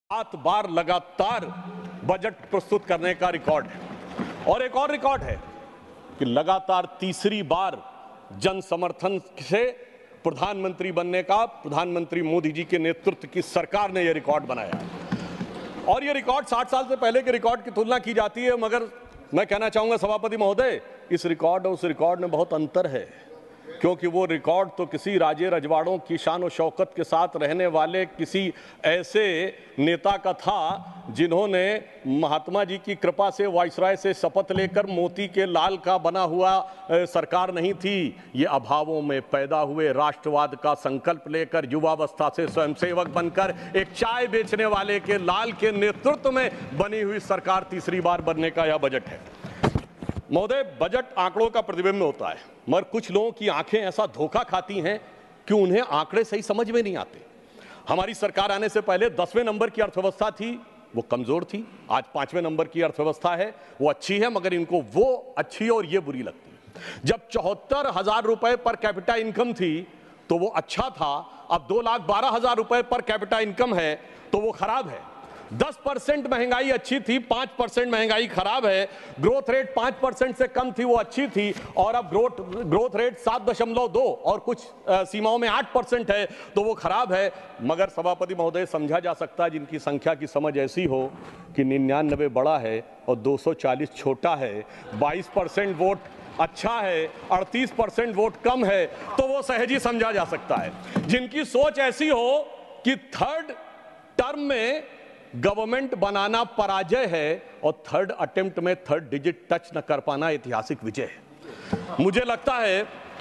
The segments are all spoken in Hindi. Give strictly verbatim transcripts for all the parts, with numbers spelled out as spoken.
सात बार लगातार बजट प्रस्तुत करने का रिकॉर्ड है और एक और रिकॉर्ड है कि लगातार तीसरी बार जन समर्थन से प्रधानमंत्री बनने का प्रधानमंत्री मोदी जी के नेतृत्व की सरकार ने यह रिकॉर्ड बनाया है। और यह रिकॉर्ड साठ साल से पहले के रिकॉर्ड की तुलना की जाती है, मगर मैं कहना चाहूंगा सभापति महोदय, इस रिकॉर्ड और उस रिकॉर्ड में बहुत अंतर है, क्योंकि वो रिकॉर्ड तो किसी राजे रजवाड़ों की शान और शौकत के साथ रहने वाले किसी ऐसे नेता का था जिन्होंने महात्मा जी की कृपा से वायसराय से शपथ लेकर मोती के लाल का बना हुआ सरकार नहीं थी। ये अभावों में पैदा हुए राष्ट्रवाद का संकल्प लेकर युवावस्था से स्वयंसेवक बनकर एक चाय बेचने वाले के लाल के नेतृत्व में बनी हुई सरकार तीसरी बार बनने का यह बजट है। महोदय, बजट आंकड़ों का प्रतिबिंब होता है, मगर कुछ लोगों की आंखें ऐसा धोखा खाती हैं कि उन्हें आंकड़े सही समझ में नहीं आते। हमारी सरकार आने से पहले दसवें नंबर की अर्थव्यवस्था थी, वो कमजोर थी। आज पांचवें नंबर की अर्थव्यवस्था है, वो अच्छी है, मगर इनको वो अच्छी और ये बुरी लगती है। जब चौहत्तर हजार रुपए पर कैपिटा इनकम थी तो वो अच्छा था, अब दो लाख बारह हजार रुपए पर कैपिटा इनकम है तो वो खराब है। दस परसेंट महंगाई अच्छी थी, पांच परसेंट महंगाई खराब है। ग्रोथ रेट पांच परसेंट से कम थी, वो अच्छी थी, और अब ग्रोथ ग्रोथ रेट सात दशमलव दो और कुछ सीमाओं में आठ परसेंट है तो वो खराब है। मगर सभापति महोदय, समझा जा सकता है जिनकी संख्या की समझ ऐसी हो कि निन्यानवे बड़ा है और दो सौ चालीस छोटा है, बाईस परसेंट वोट अच्छा है, अड़तीस परसेंट वोट कम है, तो वो सहज ही समझा जा सकता है। जिनकी सोच ऐसी हो कि थर्ड टर्म में गवर्नमेंट बनाना पराजय है और थर्ड अटेम्प्ट में थर्ड डिजिट टच न कर पाना ऐतिहासिक विजय है, मुझे लगता है।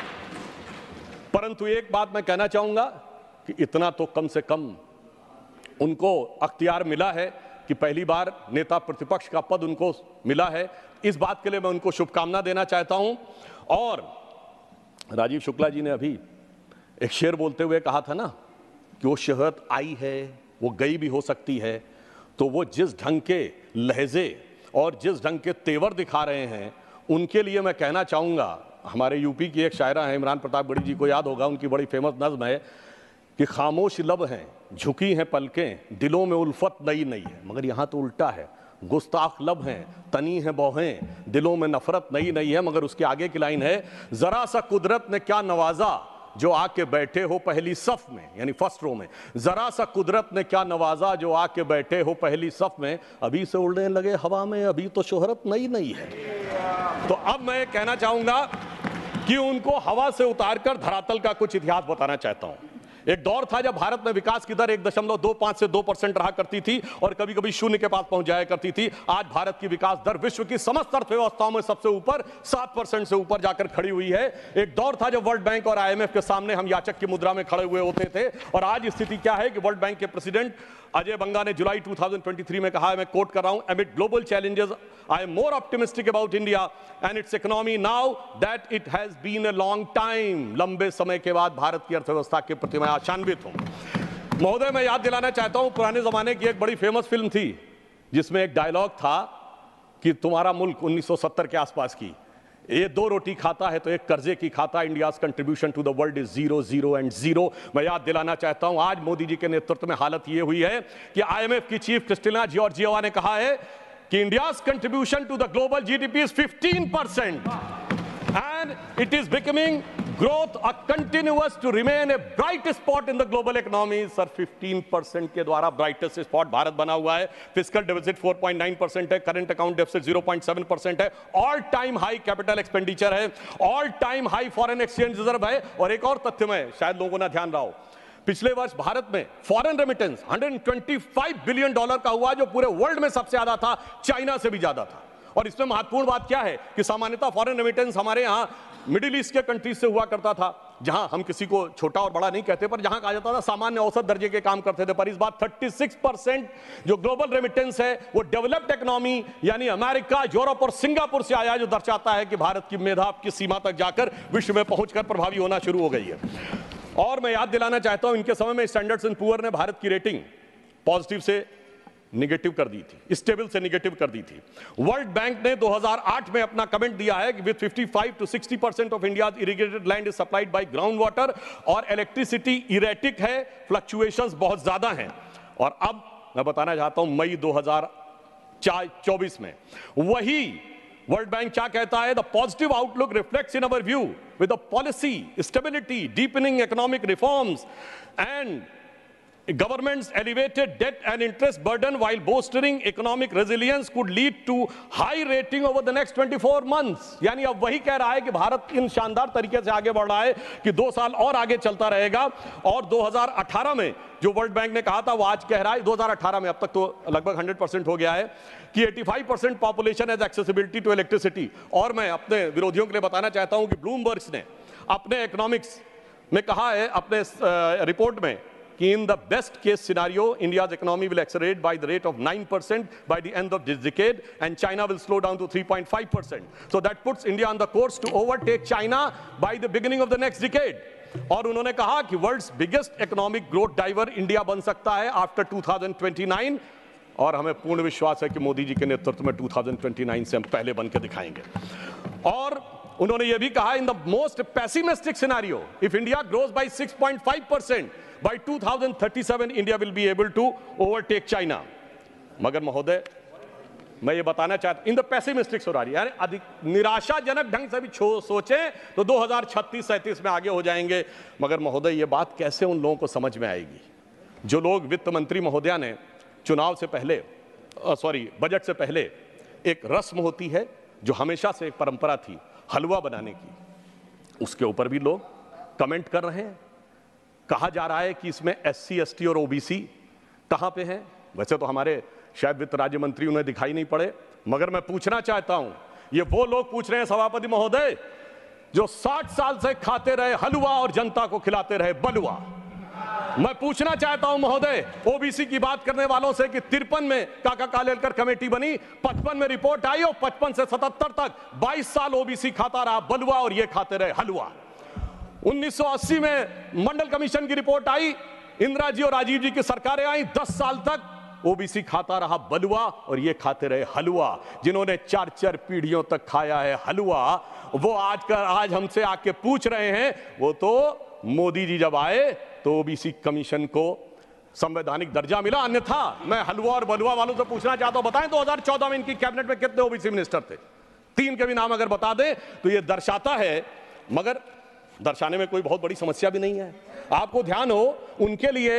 परंतु एक बात मैं कहना चाहूंगा कि इतना तो कम से कम उनको अख्तियार मिला है कि पहली बार नेता प्रतिपक्ष का पद उनको मिला है। इस बात के लिए मैं उनको शुभकामना देना चाहता हूं। और राजीव शुक्ला जी ने अभी एक शेर बोलते हुए कहा था ना कि वो शोहरत आई है, वो गई भी हो सकती है, तो वो जिस ढंग के लहजे और जिस ढंग के तेवर दिखा रहे हैं, उनके लिए मैं कहना चाहूँगा, हमारे यूपी की एक शायरा है, इमरान प्रतापगढ़ी जी को याद होगा, उनकी बड़ी फेमस नज्म है कि खामोश लब हैं, झुकी हैं पलकें, दिलों में उल्फत नई नई है। मगर यहाँ तो उल्टा है, गुस्ताख लब हैं, तनी हैं बौहें, दिलों में नफरत नई नई है। मगर उसके आगे की लाइन है, जरा सा कुदरत ने क्या नवाजा जो आके बैठे हो पहली सफ में, यानी फर्स्ट रो में। जरा सा कुदरत ने क्या नवाजा जो आके बैठे हो पहली सफ में, अभी से उड़ने लगे हवा में, अभी तो शोहरत नई नई है। तो अब मैं कहना चाहूंगा कि उनको हवा से उतारकर धरातल का कुछ इतिहास बताना चाहता हूं। एक दौर था जब भारत में विकास की दर एक दशमलव दो पांच से दो परसेंट रहा करती थी और कभी कभी शून्य के पास पहुंच जाया करती थी। आज भारत की विकास दर विश्व की समस्त अर्थव्यवस्थाओं में सबसे ऊपर सात परसेंट से ऊपर जाकर खड़ी हुई है। एक दौर था जब वर्ल्ड बैंक और आईएमएफ के सामने हम याचक की मुद्रा में खड़े हुए होते थे, और आज स्थिति क्या है कि वर्ल्ड बैंक के प्रेसिडेंट अजय बंगा ने जुलाई दो हज़ार तेईस में कहा है, मैं कोट कर रहा हूं, amid global challenges I am more optimistic about India and its economy now that it has been a long time। लंबे समय के बाद भारत की अर्थव्यवस्था के प्रति मैं आशान्वित हूं। महोदय, मैं याद दिलाना चाहता हूं, पुराने जमाने की एक बड़ी फेमस फिल्म थी जिसमें एक डायलॉग था कि तुम्हारा मुल्क उन्नीस सौ सत्तर के आसपास की, ये दो रोटी खाता है तो एक कर्जे की खाता, India's contribution to the world is zero zero and zero. मैं याद दिलाना चाहता हूं, आज मोदी जी के नेतृत्व में हालत ये हुई है कि आईएमएफ की चीफ क्रिस्टिना जॉर्जिएवा ने कहा है कि India's contribution to the global GDP is fifteen percent and it is becoming growth a continuous to remain a bright spot in the global economy. Sir, fifteen percent के द्वारा ब्राइटेस्ट स्पॉट भारत बना हुआ है। फिस्कल डेफिसिट चार पॉइंट नौ परसेंट है, current account deficit zero point seven percent है, all time high capital expenditure है, all time high foreign exchange reserve है। और एक और तथ्य में शायद लोगों ने ध्यान रहा हो, पिछले वर्ष भारत में फॉरेन रेमिटेंस एक सौ पच्चीस बिलियन डॉलर का हुआ, जो पूरे वर्ल्ड में सबसे ज्यादा था, चाइना से भी ज्यादा था। और इसमें महत्वपूर्ण बात क्या है कि सामान्यतः फॉरेन रेमिटेंस हमारे यहाँ मिडिल ईस्ट के कंट्रीज से हुआ करता था, जहां हम किसी को छोटा और बड़ा नहीं कहते, पर जहां कहा जाता था सामान्य औसत दर्जे के काम करते थे। पर इस बार छत्तीस परसेंट जो ग्लोबल रेमिटेंस है वो डेवलप्ड इकोनॉमी यानी अमेरिका, यूरोप और सिंगापुर से आया, जो दर्शाता है कि भारत की मेधा की सीमा तक जाकर विश्व में पहुंचकर प्रभावी होना शुरू हो गई है। और मैं याद दिलाना चाहता हूं, इनके समय में स्टैंडर्ड्स एंड पुअर ने भारत की रेटिंग पॉजिटिव से निगेटिव कर दी थी, स्टेबल से निगेटिव कर दी थी। वर्ल्ड बैंक ने दो हज़ार आठ में अपना कमेंट दिया है कि विद पचपन टू साठ percent of India's irrigated land is supplied by ground water, और इलेक्ट्रिसिटी इरेटिक है, फ्लक्चुएशंस बहुत ज्यादा हैं। और अब मैं बताना चाहता हूं मई दो हज़ार चौबीस में। वही वर्ल्ड बैंक क्या कहता है? The positive outlook reflects in our view with the policy stability, deepening economic reforms and government's elevated debt and interest burden while bolstering economic resilience could lead to high rating over the next twenty-four months। यानी अब वही कह रहा है कि भारत इन शानदार तरीके से आगे बढ़ रहा है कि दो साल और आगे चलता रहेगा। और दो हज़ार अठारह में जो वर्ल्ड बैंक ने कहा था वो आज कह रहा है, दो हज़ार अठारह में, अब तक तो लगभग सौ परसेंट हो गया है, कि पचासी percent population has accessibility to electricity. और मैं अपने विरोधियों के लिए बताना चाहता हूं कि ब्लूमबर्ग ने अपने इकोनॉमिक्स में कहा है, अपने रिपोर्ट में, कि in the best case scenario India's economy will accelerate by the rate of nine percent by the end of this decade and China will slow down to three point five percent, so that puts India on the course to overtake China by the beginning of the next decade। और उन्होंने कहा कि world's biggest economic growth driver India बन सकता है after two thousand twenty nine. और हमें पूर्ण विश्वास है कि मोदी जी के नेतृत्व में टू थाउजेंड ट्वेंटी नाइन से हम पहले बन के दिखाएंगे। और उन्होंने यह भी कहा, in the most pessimistic scenario if India grows by six point five percent by two thousand thirty seven India will be able to overtake China. मगर महोदय मैं ये बताना चाहता हूं, इन द पेसिमिस्टिक सिनेरियो, यानी अधिक निराशाजनक ढंग से भी सोचें तो दो हज़ार छत्तीस सैंतीस में आगे हो जाएंगे। मगर महोदय ये बात कैसे उन लोगों को समझ में आएगी जो लोग, वित्त मंत्री महोदया ने चुनाव से पहले, सॉरी बजट से पहले, एक रस्म होती है जो हमेशा से एक परंपरा थी हलवा बनाने की, उसके ऊपर भी लोग कमेंट कर रहे हैं। कहा जा रहा है कि इसमें एससी एसटी और ओबीसी कहां पे हैं? वैसे तो हमारे शायद वित्त राज्य मंत्री उन्हें दिखाई नहीं पड़े, मगर मैं पूछना चाहता हूं, ये वो लोग पूछ रहे हैं सभापति महोदय जो साठ साल से खाते रहे हलवा और जनता को खिलाते रहे बलुआ। मैं पूछना चाहता हूं महोदय ओबीसी की बात करने वालों से कि तिरपन में काका कालेलकर कमेटी बनी, पचपन में रिपोर्ट आई और पचपन से सतहत्तर तक बाईस साल ओबीसी खाता रहा बलुआ और ये खाते रहे हलवा। उन्नीस सौ अस्सी में मंडल कमीशन की रिपोर्ट आई, इंदिरा जी और राजीव जी की सरकारें आई, दस साल तक ओबीसी खाता रहा बलुआ और ये खाते रहे हलवा। जिन्होंने चार चार पीढ़ियों तक खाया है हलवा, वो आज कर आज हमसे आके पूछ रहे हैं, वो तो मोदी जी जब आए तो ओबीसी कमीशन को संवैधानिक दर्जा मिला, अन्यथा मैं हलवा और बलुआ वालों से पूछना चाहता हूं, बताएं दो हज़ार चौदह में इनकी कैबिनेट में कितने ओबीसी मिनिस्टर थे? तीन के भी नाम अगर बता दें तो यह दर्शाता है, मगर दर्शाने में कोई बहुत बड़ी समस्या भी नहीं है। आपको ध्यान हो, उनके लिए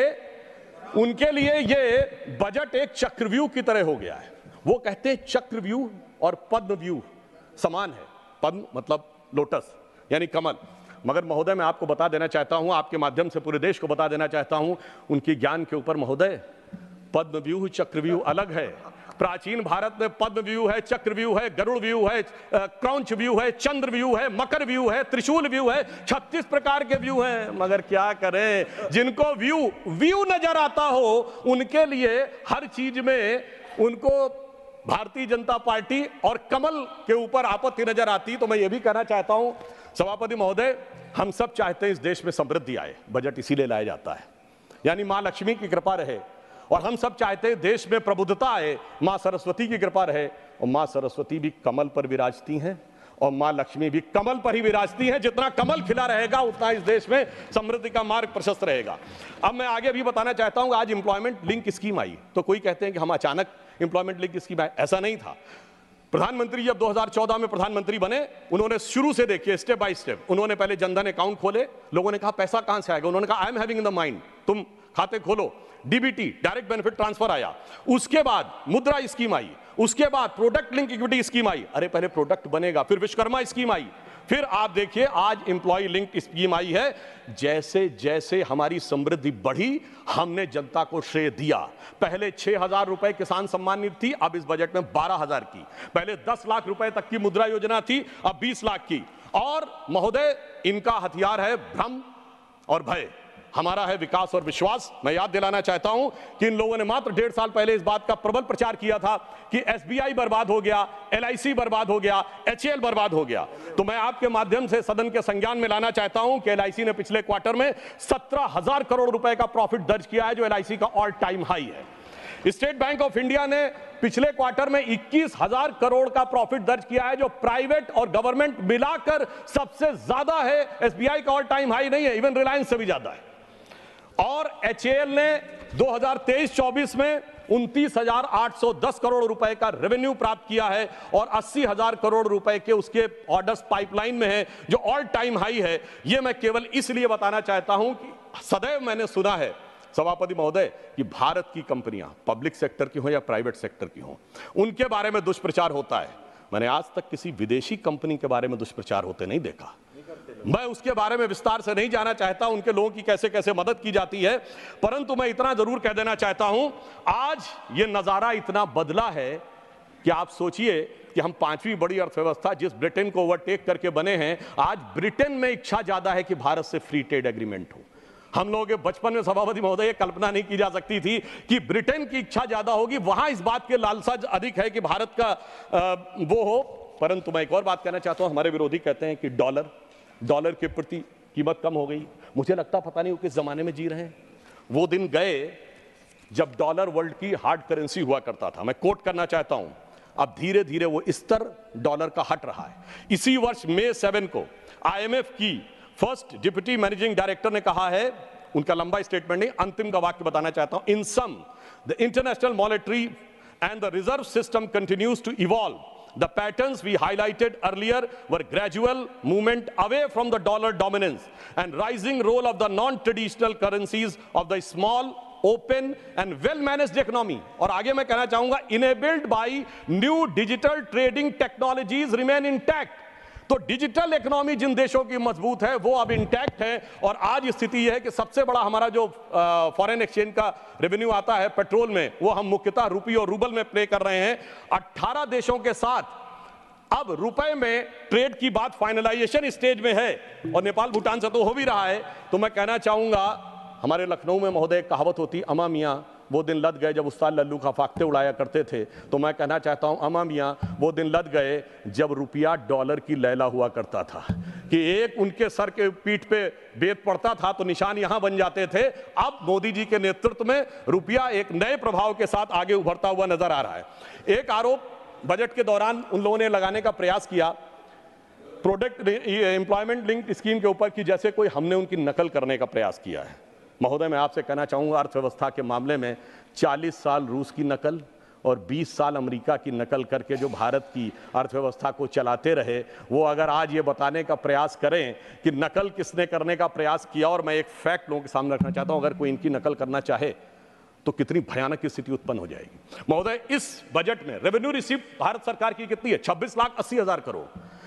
उनके लिए ये बजट एक चक्रव्यूह की तरह हो गया है। वो कहते हैं चक्रव्यूह और पद्मव्यूह समान है। पद्म मतलब लोटस यानी कमल। मगर महोदय मैं आपको बता देना चाहता हूं, आपके माध्यम से पूरे देश को बता देना चाहता हूं, उनकी ज्ञान के ऊपर महोदय पद्मव्यूह चक्रव्यूह अलग है। प्राचीन भारत में पद्म व्यू है, चक्र व्यू है, गरुड़ व्यू है, क्रौंच व्यू है, चंद्र व्यू है, मकर व्यू है, त्रिशूल व्यू है, छत्तीस प्रकार के व्यू हैं। मगर क्या करें, जिनको व्यू व्यू नजर आता हो उनके लिए हर चीज में उनको भारतीय जनता पार्टी और कमल के ऊपर आपत्ति नजर आती। तो मैं ये भी कहना चाहता हूं सभापति महोदय, हम सब चाहते हैं इस देश में समृद्धि आए, बजट इसीलिए लाया जाता है, यानी मां लक्ष्मी की कृपा रहे। और हम सब चाहते हैं देश में प्रबुद्धता आए, मां सरस्वती की कृपा रहे। और मां सरस्वती भी कमल पर विराजती हैं और मां लक्ष्मी भी कमल पर ही विराजती हैं। जितना कमल खिला रहेगा उतना इस देश में समृद्धि का मार्ग प्रशस्त रहेगा। अब मैं आगे भी बताना चाहता हूं, आज एम्प्लॉयमेंट लिंक स्कीम आई तो कोई कहते हैं कि हम अचानक एम्प्लॉयमेंट लिंक स्कीम आए, ऐसा नहीं था। प्रधानमंत्री जब दो हज़ार चौदह में प्रधानमंत्री बने, उन्होंने शुरू से देखिए स्टेप बाय स्टेप, उन्होंने पहले जनधन अकाउंट खोले। लोगों ने कहा पैसा कहां से आएगा, उन्होंने कहा I am having in the mind, तुम खाते खोलो। डीबीटी डायरेक्ट बेनिफिट ट्रांसफर आया, उसके बाद मुद्रा स्कीम आई, उसके बाद प्रोडक्ट लिंक इक्विटी स्कीम आई। अरे पहले प्रोडक्ट बनेगा, फिर विश्वकर्मा स्कीम आई, फिर आप देखिए आज एम्प्लॉय लिंक स्कीम आई है। जैसे जैसे हमारी समृद्धि बढ़ी, हमने जनता को श्रेय दिया। पहले छह हजार रुपए किसान सम्मान निधि थी, अब इस बजट में बारह हजार की। पहले दस लाख रुपए तक की मुद्रा योजना थी, अब बीस लाख की। और महोदय इनका हथियार है भ्रम और भय, हमारा है विकास और विश्वास। मैं याद दिलाना चाहता हूं कि इन लोगों ने मात्र डेढ़ साल पहले इस बात का प्रबल प्रचार किया था कि एसबीआई बर्बाद हो गया, एलआईसी बर्बाद हो गया, एचएएल बर्बाद हो गया। तो मैं आपके माध्यम से सदन के संज्ञान में लाना चाहता हूं कि एलआईसी ने पिछले क्वार्टर में सत्रह हजार करोड़ रुपए का प्रॉफिट दर्ज किया है, जो एलआईसी का ऑल टाइम हाई है। स्टेट बैंक ऑफ इंडिया ने पिछले क्वार्टर में इक्कीस हजार करोड़ का प्रॉफिट दर्ज किया है, जो प्राइवेट और गवर्नमेंट मिलाकर सबसे ज्यादा है। एसबीआई का ऑल टाइम हाई नहीं है, इवन रिलायंस से भी ज्यादा है। और एचएएल ने दो हज़ार तेईस चौबीस में उनतीस हजार आठ सौ दस करोड़ रुपए का रेवेन्यू प्राप्त किया है और अस्सी हजार करोड़ रुपए के उसके ऑर्डर्स पाइपलाइन में है, जो ऑल टाइम हाई है। यह मैं केवल इसलिए बताना चाहता हूं कि सदैव मैंने सुना है सभापति महोदय कि भारत की कंपनियां पब्लिक सेक्टर की हो या प्राइवेट सेक्टर की हो, उनके बारे में दुष्प्रचार होता है। मैंने आज तक किसी विदेशी कंपनी के बारे में दुष्प्रचार होते नहीं देखा। मैं उसके बारे में विस्तार से नहीं जाना चाहता, उनके लोगों की कैसे कैसे मदद की जाती है, परंतु मैं इतना जरूर कह देना चाहता हूं, आज ये नजारा इतना बदला है कि आप सोचिए कि हम पांचवी बड़ी अर्थव्यवस्था जिस ब्रिटेन को ओवरटेक करके बने हैं, आज ब्रिटेन में इच्छा ज्यादा है कि भारत से फ्री ट्रेड एग्रीमेंट हो। हम लोगों के बचपन में सभापति महोदय ये कल्पना नहीं की जा सकती थी कि ब्रिटेन की इच्छा ज्यादा होगी, वहां इस बात के लालसा अधिक है कि भारत का आ, वो हो। परंतु मैं एक और बात कहना चाहता हूं, हमारे विरोधी कहते हैं कि डॉलर डॉलर के प्रति कीमत कम हो गई। मुझे लगता पता नहीं वो किस जमाने में जी रहे हैं। वो दिन गए जब डॉलर वर्ल्ड की हार्ड करेंसी हुआ करता था। मैं कोट करना चाहता हूं, अब धीरे धीरे वो स्तर डॉलर का हट रहा है। इसी वर्ष मई सेवन को आईएमएफ की फर्स्ट डिप्टी मैनेजिंग डायरेक्टर ने कहा है, उनका लंबा स्टेटमेंट नहीं, अंतिम का वाक्य बताना चाहता हूं, in sum the international monetary and the reserve system continues to evolve. The patterns we highlighted earlier were gradual movement away from the dollar dominance and rising role of the non-traditional currencies of the small, open and well-managed economy. और आगे मैं कहना चाहूंगा, enabled by new digital trading technologies remain intact. तो डिजिटल इकोनॉमी जिन देशों की मजबूत है वो अब इंटैक्ट है। और आज स्थिति यह है कि सबसे बड़ा हमारा जो फॉरेन एक्सचेंज का रेवेन्यू आता है पेट्रोल में, वो हम मुख्यतः रुपये और रूबल में प्ले कर रहे हैं। अठारह देशों के साथ अब रुपए में ट्रेड की बात फाइनलाइजेशन स्टेज में है और नेपाल भूटान से तो हो भी रहा है। तो मैं कहना चाहूंगा, हमारे लखनऊ में महोदय एक कहावत होती, अमा मियाँ वो दिन लद गए जब उस्ताद लल्लू का फाख्ते उड़ाया करते थे। तो मैं कहना चाहता हूं, अमा मियाँ वो दिन लद गए जब रुपया डॉलर की लैला हुआ करता था कि एक उनके सर के पीठ पे बेत पड़ता था तो निशान यहां बन जाते थे। अब मोदी जी के नेतृत्व में रुपया एक नए प्रभाव के साथ आगे उभरता हुआ नजर आ रहा है। एक आरोप बजट के दौरान उन लोगों ने लगाने का प्रयास किया प्रोडक्ट एम्प्लॉयमेंट लिंक्ड स्कीम के ऊपर कि जैसे कोई हमने उनकी नकल करने का प्रयास किया है। महोदय, मैं आपसे कहना चाहूंगा, अर्थव्यवस्था के मामले में चालीस साल रूस की नकल और बीस साल अमेरिका की नकल करके जो भारत की अर्थव्यवस्था को चलाते रहे, वो अगर आज ये बताने का प्रयास करें कि नकल किसने करने का प्रयास किया, और मैं एक फैक्ट लोगों के सामने रखना चाहता हूं, अगर कोई इनकी नकल करना चाहे तो कितनी भयानक स्थिति उत्पन्न हो जाएगी। महोदय, इस बजट में रेवेन्यू रिसीप्ट भारत सरकार की कितनी है? छब्बीस लाख अस्सी हजार करोड़।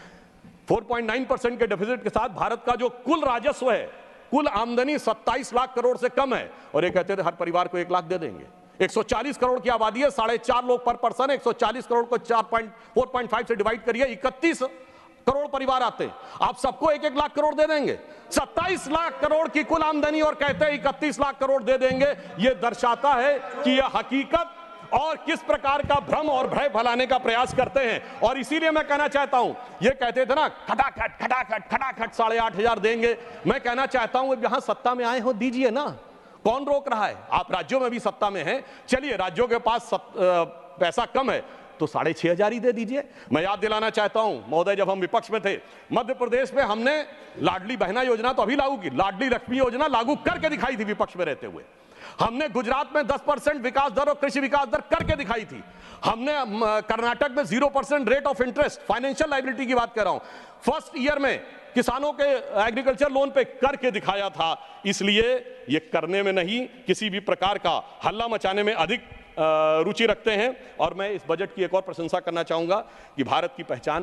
चार पॉइंट नौ परसेंट के डेफिसिट के साथ भारत का जो कुल राजस्व है, कुल आमदनी सत्ताईस लाख करोड़ से कम है। और ये कहते थे हर परिवार को एक लाख दे देंगे। एक सौ चालीस करोड़ की आबादी है, साढ़े चार लोग पर पर्सन, एक सौ चालीस करोड़ को चार पॉइंट फोर पॉइंट फाइव से डिवाइड करिए, इकतीस करोड़ परिवार आते हैं। आप सबको एक एक लाख करोड़ दे देंगे। सत्ताईस लाख करोड़ की कुल आमदनी और कहते हैं इकतीस लाख करोड़ दे देंगे। यह दर्शाता है कि यह हकीकत और किस प्रकार का भ्रम और भय फैलाने का प्रयास करते हैं। और इसीलिए मैं कहना चाहता हूं, ये कहते थे ना खटाखट खटाखट खटाखट साढ़े आठ हजार देंगे। मैं कहना चाहता हूं, यहां सत्ता में आए हो, दीजिए ना, कौन रोक रहा है? आप राज्यों में भी सत्ता में हैं, चलिए राज्यों के पास सत, आ, पैसा कम है तो साढ़े छह हजार ही दे दीजिए। मैं याद दिलाना चाहता हूं महोदय, जब हम विपक्ष में थे, मध्य प्रदेश में हमने लाडली बहना योजना तो अभी लागू की, लाडली लक्ष्मी योजना लागू करके दिखाई थी विपक्ष में रहते हुए। हमने गुजरात में दस परसेंट विकास दर और कृषि विकास दर करके दिखाई थी। हमने कर्नाटक में zero percent rate of interest, financial liability की बात कर रहा हूं, फर्स्ट ईयर में किसानों के एग्रीकल्चर लोन पे करके दिखाया था। इसलिए ये करने में नहीं, किसी भी प्रकार का हल्ला मचाने में अधिक रुचि रखते हैं। और मैं इस बजट की एक और प्रशंसा करना चाहूंगा कि भारत की पहचान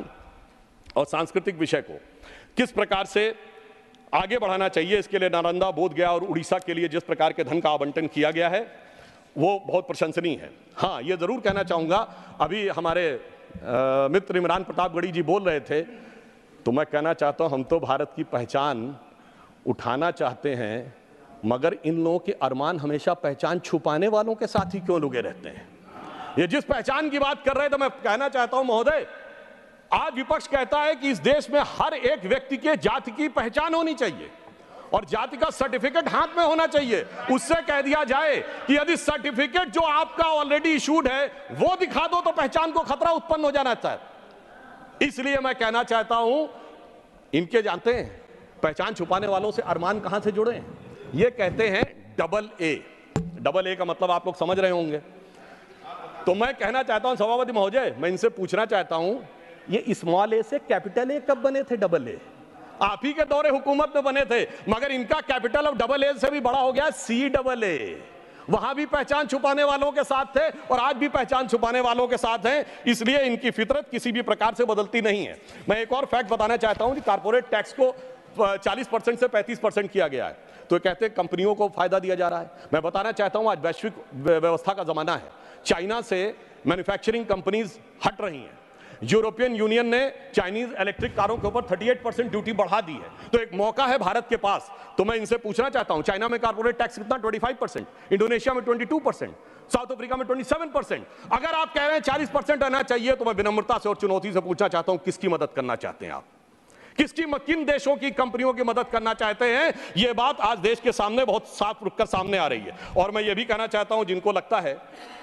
और सांस्कृतिक विषय को किस प्रकार से आगे बढ़ाना चाहिए, इसके लिए नालंदा, बोधगया और उड़ीसा के लिए जिस प्रकार के धन का आवंटन किया गया है वो बहुत प्रशंसनीय है। हाँ, ये जरूर कहना चाहूंगा, अभी हमारे आ, मित्र इमरान प्रतापगढ़ी जी बोल रहे थे, तो मैं कहना चाहता हूं, हम तो भारत की पहचान उठाना चाहते हैं, मगर इन लोगों के अरमान हमेशा पहचान छुपाने वालों के साथ ही क्यों लुके रहते हैं? ये जिस पहचान की बात कर रहे हैं, तो मैं कहना चाहता हूं महोदय, आज विपक्ष कहता है कि इस देश में हर एक व्यक्ति के जाति की पहचान होनी चाहिए और जाति का सर्टिफिकेट हाथ में होना चाहिए। उससे कह दिया जाए कि यदि सर्टिफिकेट जो आपका ऑलरेडी इशूड है वो दिखा दो तो पहचान को खतरा उत्पन्न हो जाना चाहिए। इसलिए मैं कहना चाहता हूं, इनके जानते हैं पहचान छुपाने वालों से अरमान कहां से जुड़े हैं? ये कहते हैं डबल ए। डबल ए का मतलब आप लोग समझ रहे होंगे। तो मैं कहना चाहता हूं सभापति महोदय, मैं इनसे पूछना चाहता हूं, ये स्मॉल ए से कैपिटल ए कब बने थे? डबल ए आप ही के दौरे हुकूमत में बने थे, मगर इनका कैपिटल अब डबल ए से भी बड़ा हो गया, सी डबल ए। वहां भी पहचान छुपाने वालों के साथ थे और आज भी पहचान छुपाने वालों के साथ हैं, इसलिए इनकी फितरत किसी भी प्रकार से बदलती नहीं है। मैं एक और फैक्ट बताना चाहता हूं कि कारपोरेट टैक्स को चालीस परसेंट से पैंतीस परसेंट किया गया है, तो कहते हैं कंपनियों को फायदा दिया जा रहा है। मैं बताना चाहता हूं आज वैश्विक व्यवस्था का जमाना है, चाइना से मैन्युफैक्चरिंग कंपनीज हट रही हैं। यूरोपियन यूनियन ने चाइनीज इलेक्ट्रिक कारों के ऊपर अड़तीस परसेंट ड्यूटी बढ़ा दी है, तो एक मौका है भारत के पास। तो मैं इनसे पूछना चाहता हूं, चाइना में कारपोरेट टैक्स कितना? पच्चीस परसेंट, इंडोनेशिया में बाईस परसेंट, साउथ अफ्रीका में सत्ताईस परसेंट। अगर आप कह रहे हैं चालीस परसेंट आना चाहिए, तो मैं विनम्रता से और चुनौती से पूछना चाहता हूं, किसकी मदद करना चाहते हैं आप? किसकी किन देशों की कंपनियों की मदद करना चाहते हैं? यह बात आज देश के सामने बहुत साफ रुककर सामने आ रही है। और मैं यह भी कहना चाहता हूं, जिनको लगता है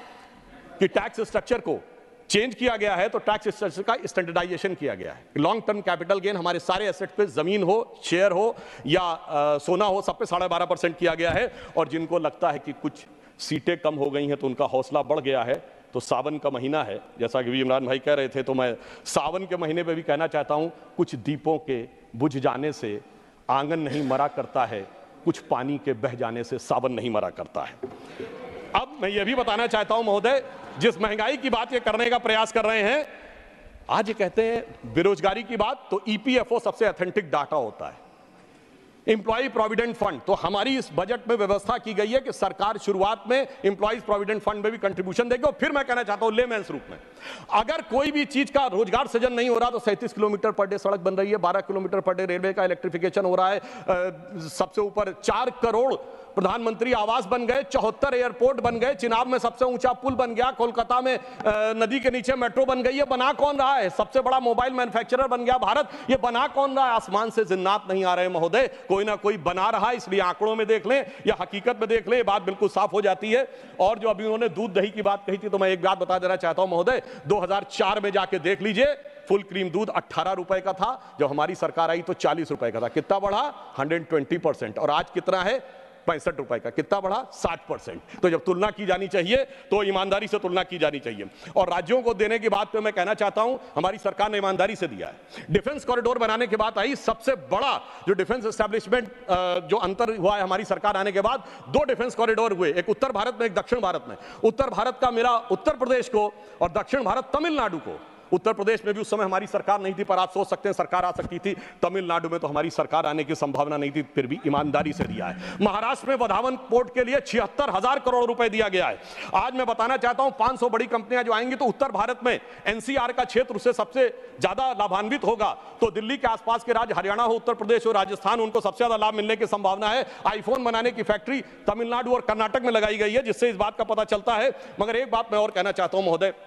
कि टैक्स स्ट्रक्चर को चेंज किया गया है, तो टैक्स स्ट्रक्चर का स्टैंडर्डाइजेशन किया गया है। लॉन्ग टर्म कैपिटल गेन हमारे सारे एसेट पे, जमीन हो, शेयर हो या आ, सोना हो, सब पे साढ़े बारह परसेंट किया गया है। और जिनको लगता है कि कुछ सीटें कम हो गई हैं तो उनका हौसला बढ़ गया है, तो सावन का महीना है, जैसा कि इमरान भाई कह रहे थे, तो मैं सावन के महीने पे भी कहना चाहता हूं, कुछ दीपों के बुझ जाने से आंगन नहीं मरा करता है, कुछ पानी के बह जाने से सावन नहीं मरा करता है। अब मैं ये भी बताना चाहता हूं महोदय, जिस महंगाई की बात ये करने का प्रयास कर रहे हैं, आज ये कहते हैं बेरोजगारी की बात, तो ईपीएफओ सबसे ऑथेंटिक डाटा होता है, एम्प्लॉय प्रोविडेंट फंड। तो हमारी इस बजट में व्यवस्था की गई है कि सरकार शुरुआत में एम्प्लॉयज प्रोविडेंट फंड में भी कंट्रीब्यूशन देगी। और फिर मैं कहना चाहता हूं लेमेंस रूप में, अगर कोई भी चीज का रोजगार सृजन नहीं हो रहा, तो सैंतीस किलोमीटर पर डे सड़क बन रही है, बारह किलोमीटर पर डे रेलवे का इलेक्ट्रिफिकेशन हो रहा है, सबसे ऊपर चार करोड़ प्रधानमंत्री आवास बन गए, चौहत्तर एयरपोर्ट बन गए, चिनाब में सबसे ऊंचा पुल बन गया, कोलकाता में नदी के नीचे मेट्रो बन गई। ये बना कौन रहा है? सबसे बड़ा मोबाइल मैन्युफैक्चरर बन गया भारत। ये बना कौन रहा है? आसमान से जिन्नात नहीं आ रहे महोदय, कोई ना कोई बना रहा है। इसलिए आंकड़ों में देख लें या हकीकत में देख लें, बात बिल्कुल साफ हो जाती है। और जो अभी उन्होंने दूध दही की बात कही थी, तो मैं एक बात बता देना चाहता हूं महोदय, दो हजार चार में जाके देख लीजिए, फुल क्रीम दूध अट्ठारह रुपए का था, जब हमारी सरकार आई तो चालीस रुपए का था। कितना बढ़ा? एक सौ बीस परसेंट। और आज कितना है? पैंसठ रुपए का। कितना बढ़ा? साठ परसेंट। तो जब तुलना की जानी चाहिए तो ईमानदारी से तुलना की जानी चाहिए। और राज्यों को देने की बात पे मैं कहना चाहता हूं, हमारी सरकार ने ईमानदारी से दिया है। डिफेंस कॉरिडोर बनाने की बात आई, सबसे बड़ा जो डिफेंस एस्टेब्लिशमेंट जो अंतर हुआ है हमारी सरकार आने के बाद, दो डिफेंस कॉरिडोर हुए, एक उत्तर भारत में, एक दक्षिण भारत में। उत्तर भारत का मेरा उत्तर प्रदेश को और दक्षिण भारत तमिलनाडु को। उत्तर प्रदेश में भी उस समय हमारी सरकार नहीं थी, पर आप सोच सकते हैं सरकार आ सकती थी। तमिलनाडु में तो हमारी सरकार आने की संभावना नहीं थी, फिर भी ईमानदारी से दिया है। महाराष्ट्र में वधावन पोर्ट के लिए छिहत्तर हजार करोड़ रुपए दिया गया है। आज मैं बताना चाहता हूं, पांच सौ बड़ी कंपनियां जो आएंगी, तो उत्तर भारत में एनसीआर का क्षेत्र उससे सबसे ज्यादा लाभान्वित होगा। तो दिल्ली के आसपास के राज्य हरियाणा हो, उत्तर प्रदेश हो, राजस्थान, उनको सबसे ज्यादा लाभ मिलने की संभावना है। आईफोन बनाने की फैक्ट्री तमिलनाडु और कर्नाटक में लगाई गई है, जिससे इस बात का पता चलता है। मगर एक बात मैं और कहना चाहता हूं महोदय,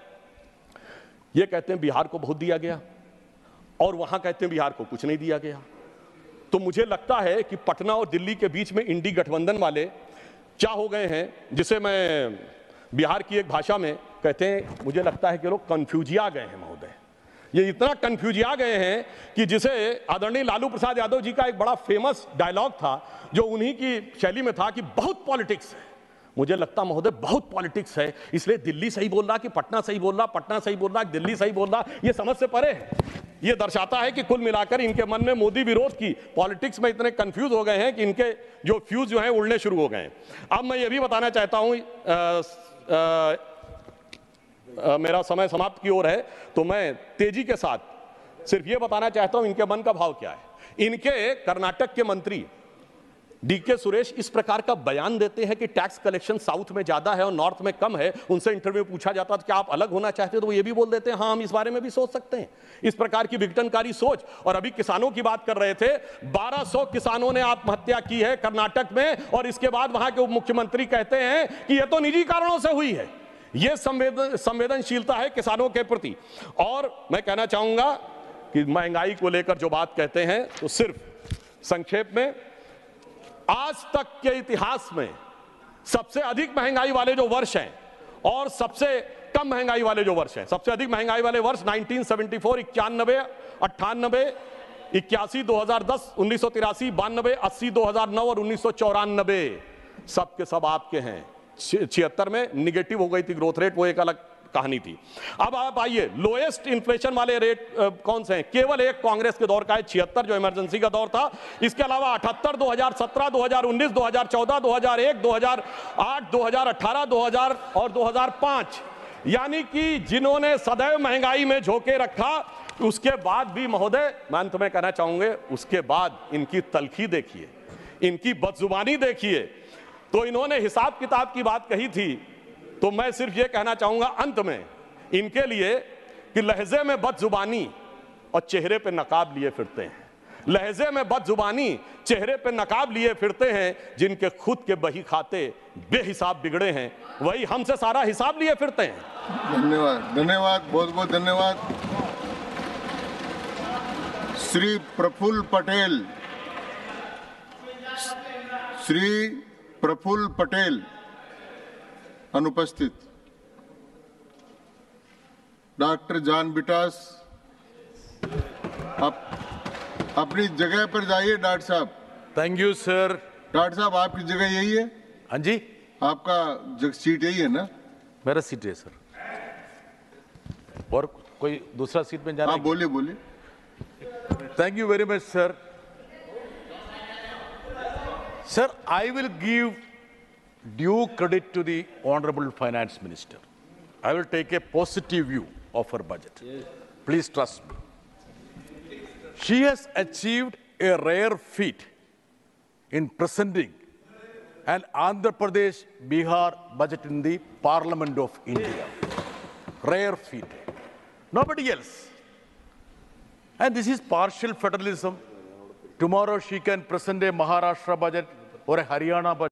ये कहते हैं बिहार को बहुत दिया गया और वहां कहते हैं बिहार को कुछ नहीं दिया गया। तो मुझे लगता है कि पटना और दिल्ली के बीच में इंडी गठबंधन वाले क्या हो गए हैं, जिसे मैं बिहार की एक भाषा में कहते हैं, मुझे लगता है कि लोग कंफ्यूजिया गए हैं महोदय। ये इतना कंफ्यूजिया गए हैं कि जिसे आदरणीय लालू प्रसाद यादव जी का एक बड़ा फेमस डायलॉग था, जो उन्हीं की शैली में था कि बहुत पॉलिटिक्स है। मुझे लगता महोदय बहुत पॉलिटिक्स है, इसलिए दिल्ली सही बोल रहा कि पटना सही बोल रहा, पटना सही बोल रहा कि दिल्ली सही बोल रहा, ये समझ से परे है। ये दर्शाता है कि कुल मिलाकर इनके मन में मोदी विरोध की पॉलिटिक्स में इतने कंफ्यूज हो गए हैं कि इनके जो फ्यूज जो हैं उड़ने शुरू हो गए हैं। अब मैं ये भी बताना चाहता हूं, मेरा समय समाप्त की ओर है, तो मैं तेजी के साथ सिर्फ ये बताना चाहता हूं इनके मन का भाव क्या है। इनके कर्नाटक के मंत्री डी के सुरेश इस प्रकार का बयान देते हैं कि टैक्स कलेक्शन साउथ में ज्यादा है और नॉर्थ में कम है। उनसे इंटरव्यू पूछा जाता है कि आप अलग होना चाहते हैं, तो वो ये भी बोल देते हैं हाँ हम इस बारे में भी सोच सकते हैं। इस प्रकार की विघटनकारी सोच। और अभी किसानों की बात कर रहे थे, बारह सौ किसानों ने आत्महत्या की है कर्नाटक में, और इसके बाद वहां के उप मुख्यमंत्री कहते हैं कि यह तो निजी कारणों से हुई है। यह संवेदन संवेदनशीलता है किसानों के प्रति। और मैं कहना चाहूंगा कि महंगाई को लेकर जो बात कहते हैं, तो सिर्फ संक्षेप में, आज तक के इतिहास में सबसे अधिक महंगाई वाले जो वर्ष हैं और सबसे कम महंगाई वाले जो वर्ष हैं, सबसे अधिक महंगाई वाले वर्ष उन्नीस सौ चौहत्तर, इक्यानबे, अट्ठानबे, इक्यासी, दो हजार दस, उन्नीस सौ तिरासी, बानबे, अस्सी, दो हजार नौ और उन्नीस सौ चौरानबे, सब के सब आपके हैं। छिहत्तर में निगेटिव हो गई थी ग्रोथ रेट, वो एक अलग कहानी थी। अब आप आइए, लोएस्ट इन्फ्लेशन वाले रेट आ, कौन से हैं? केवल एक कांग्रेस के दौर का है, छिहत्तर, जो इमरजेंसी का दौर था। इसके अलावा अठहत्तर, दो हज़ार सत्रह, दो हज़ार उन्नीस, दो हज़ार चौदह, दो हज़ार एक, दो हज़ार आठ, दो हज़ार अठारह, दो हज़ार और दो हज़ार पाँच। यानी कि जिन्होंने सदैव महंगाई में झोंके रखा, उसके बाद भी महोदय, मैं अंत में कहना चाहूंगे, उसके बाद इनकी तलखी देखिए, इनकी बदजुबानी देखिए। तो इन्होंने हिसाब किताब की बात कही थी, तो मैं सिर्फ ये कहना चाहूंगा अंत में इनके लिए कि लहजे में बदजुबानी और चेहरे पे नकाब लिए फिरते हैं। लहजे में बदजुबानी, चेहरे पे नकाब लिए फिरते हैं। जिनके खुद के बही खाते बेहिसाब बिगड़े हैं, वही हमसे सारा हिसाब लिए फिरते हैं। धन्यवाद, धन्यवाद, बहुत बहुत धन्यवाद। श्री प्रफुल्ल पटेल, श्री प्रफुल्ल पटेल अनुपस्थित। डॉक्टर जॉन बिटास, आप अपनी जगह पर जाइए। डॉक्टर साहब। Thank you sir. डॉक्टर साहब, आपकी जगह यही है? हाँ जी, आपका जग सीट यही है ना? मेरा सीट है सर। और कोई दूसरा सीट में जाना? हाँ, बोलिए बोलिए। Thank you very much sir. Sir, I will give due credit to the Honorable Finance Minister. I will take a positive view of her budget. Please trust me. She has achieved a rare feat in presenting an Andhra Pradesh Bihar budget in the Parliament of India. Rare feat. Nobody else. And this is partial federalism. Tomorrow she can present a Maharashtra budget or a Haryana budget.